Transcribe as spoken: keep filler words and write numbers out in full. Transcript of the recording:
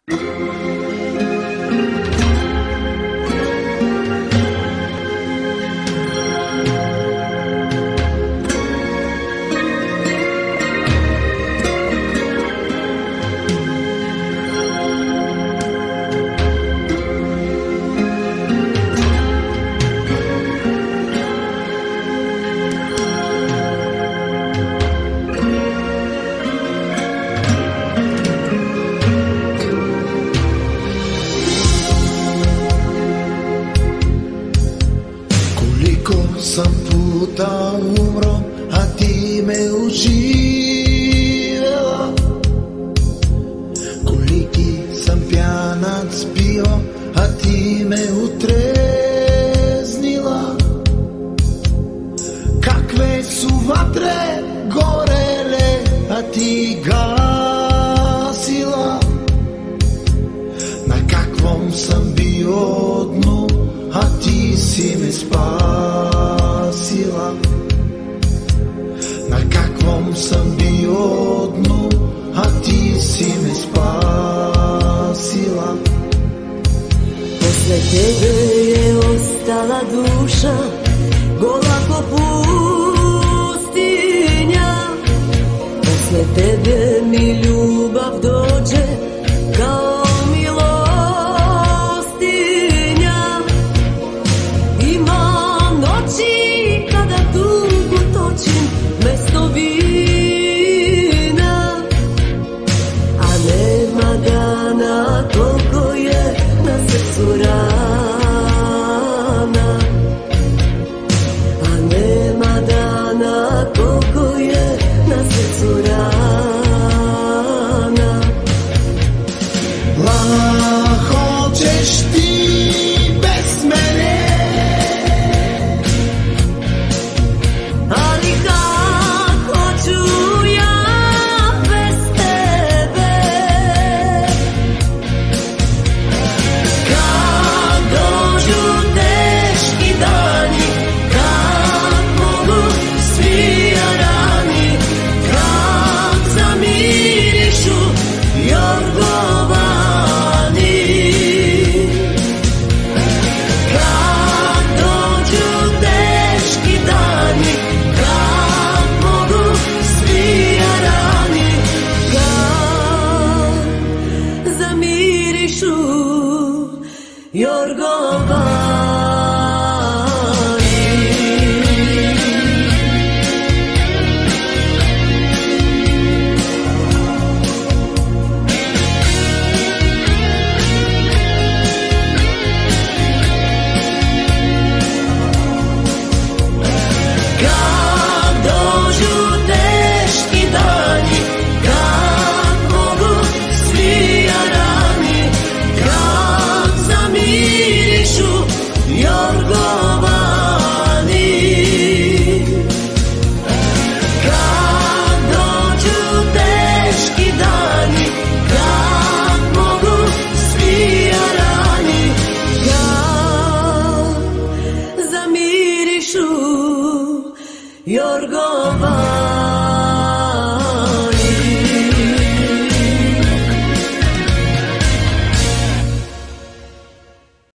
Sam puta umro, a ti me uživela. Koliki sam pjanac bio, a ti me utreznila. Kakve su vatre gorele, a ti gasila. Na kakvom sam bio dnu, a ti si me spasila. Na kakvom sam bio dnu, a ti si me spasila. Posle tebe je ostala duša, gola ko pustinja. Posle tebe mi ljubav dođe kao milostinja. Ima noći kada tugu točim mesto vina, a nema dana koliko je na srcu rana. A nema dana koliko je na srcu rana. Lako ćeš ti bez mene, ali kako ću ja bez tebe? Kad dođu teški dani, kad mogu svi jarani, kad zamirišu jorgovani. Kad dođu teški dani, kad mogu svi jarani, kad zamirišu jorgovani. Kad dođu teški dani, kad mogu svi jarani, kad zamirišu jorgovani. Kad dođu teški dani, kad mogu svi jarani, kad zamirišu jorgovani.